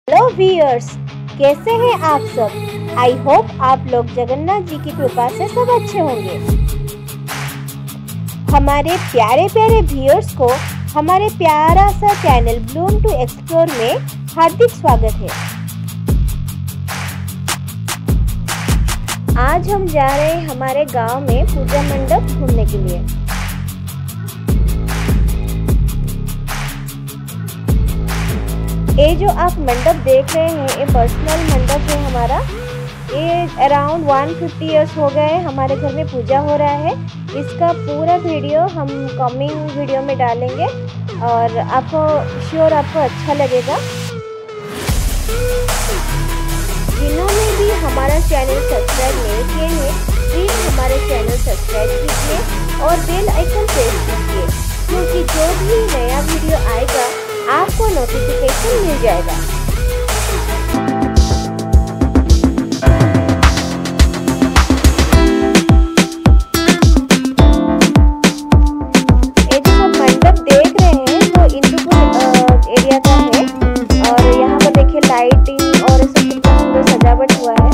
Hello viewers, कैसे हैं आप सब। आई होप आप लोग जगन्नाथ जी की कृपा से सब अच्छे होंगे। हमारे प्यारे प्यारे व्यूअर्स को हमारे प्यारा सा चैनल ब्लूम टू एक्सप्लोर में हार्दिक स्वागत है। आज हम जा रहे हैं हमारे गांव में पूजा मंडप घूमने के लिए। ये जो आप मंडप देख रहे हैं ये पर्सनल मंडप है हमारा। ये अराउंड 150 इयर्स हो गए हमारे घर में पूजा हो रहा है। इसका पूरा वीडियो हम कमिंग वीडियो में डालेंगे और आपको अच्छा लगेगा। जिन्होंने भी हमारा चैनल सब्सक्राइब नहीं किए हैं प्लीज़ हमारे चैनल सब्सक्राइब कीजिए और बेल आइकन प्रेस कीजिए, क्योंकि जो भी नया वीडियो आएगा आपको नोटिफिकेशन मिल जाएगा। ये जो हम मंडप देख रहे हैं वो इंदुपुर एरिया का है और यहाँ पर देखिए लाइटिंग और सब कितना सुंदर सजावट हुआ है।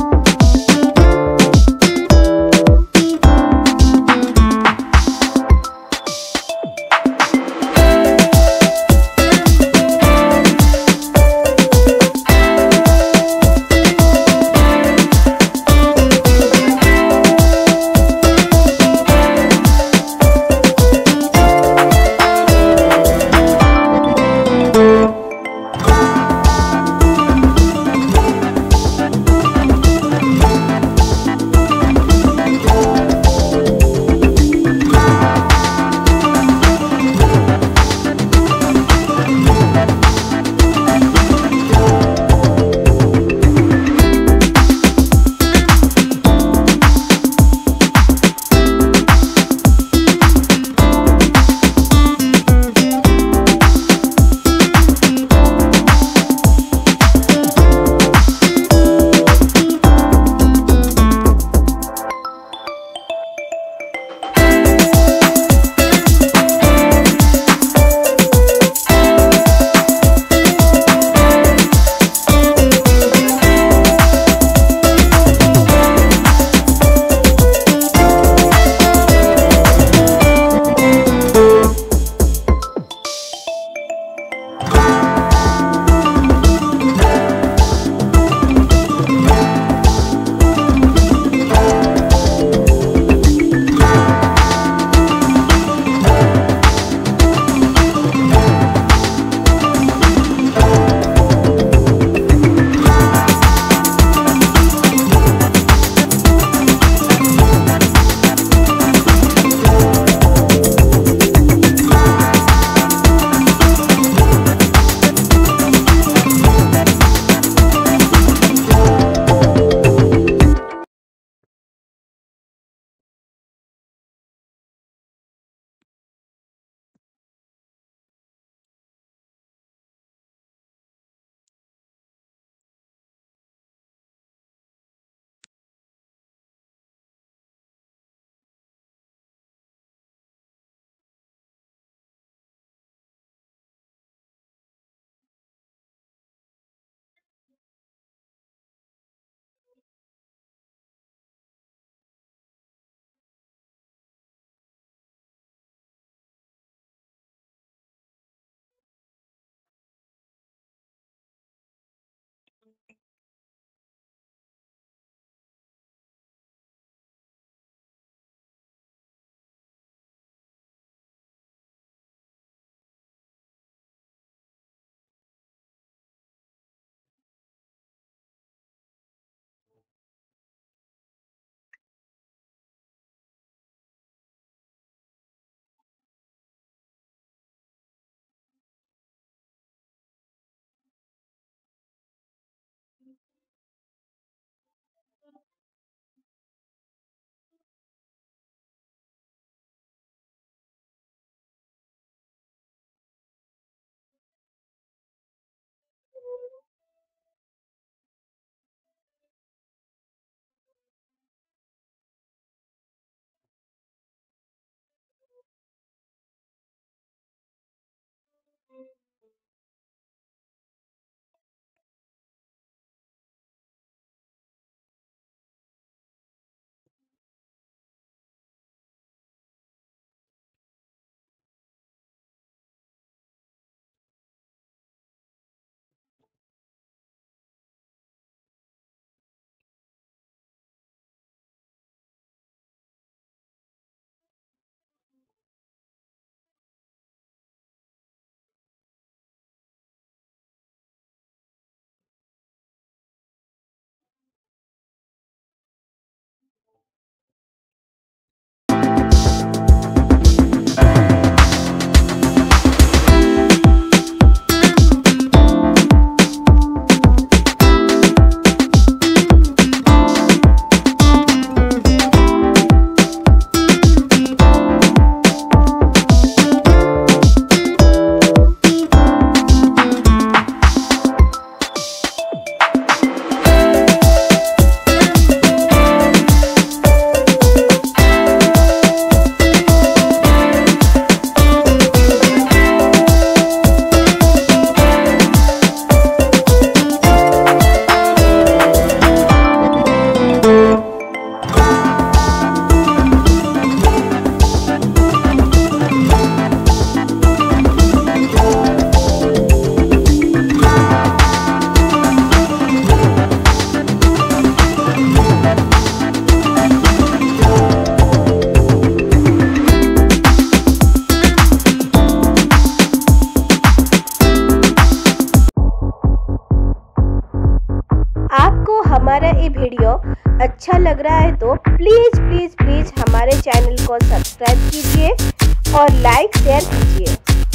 हमारा ये वीडियो अच्छा लग रहा है तो प्लीज़ प्लीज़ प्लीज़ हमारे चैनल को सब्सक्राइब कीजिए और लाइक शेयर कीजिए।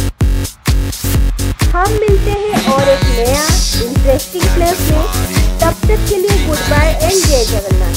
हम मिलते हैं और एक नया इंटरेस्टिंग प्लेस में। तब तक के लिए गुड बाय एंड जय जगन्नाथ।